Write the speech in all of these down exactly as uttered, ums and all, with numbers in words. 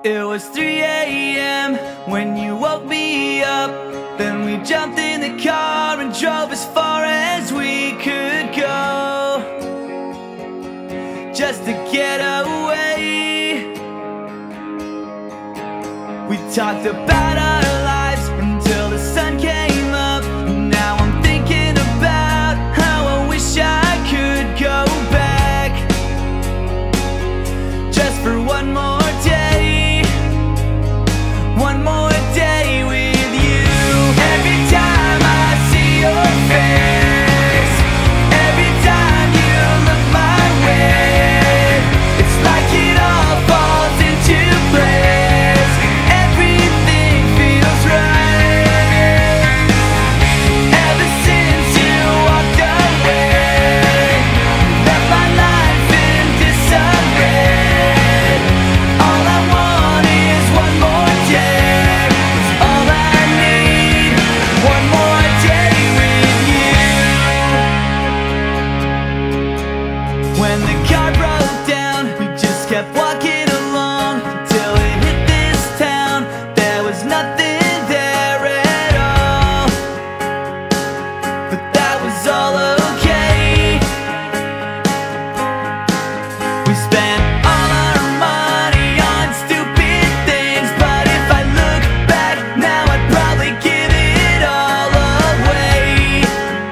It was three A M when you woke me up. Then we jumped in the car and drove as far as we could go, just to get away. We talked about our lives until the sun came up. Now I'm thinking about how I wish I could go back, just for one more day. One more day with you. Every time I see your face, every time you look my way, it's like it all falls into place. Everything feels right. Ever since you walked away, left my life in disarray. All I want is one more day. It's all I need. One more day with you. When the car broke down, we just kept walking along till it hit this town. There was nothing there at all, but that was all okay. We spent all our money on stupid things, but if I look back now, I'd probably give it all away,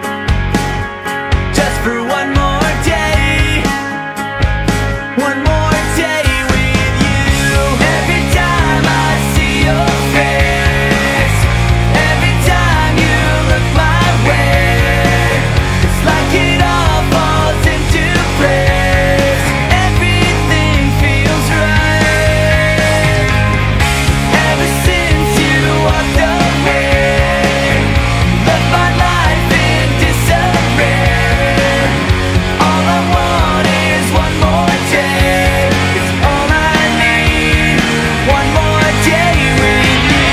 just for one more day. One more day with you. Every time I see your face, every time you look my way, it's like it all falls into place. Everything feels right. Ever since you walked away, left my life in disarray. All I want is one more day. It's all I need. One more day with you.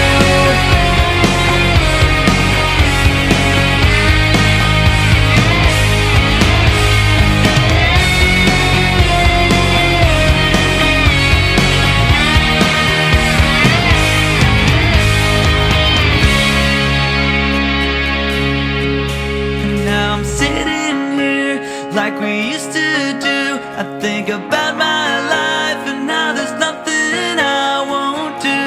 And now I'm sitting here like we used to do. I think about my life and now there's nothing I won't do,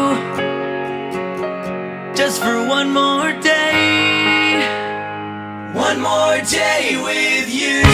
just for one more day. One more day with you.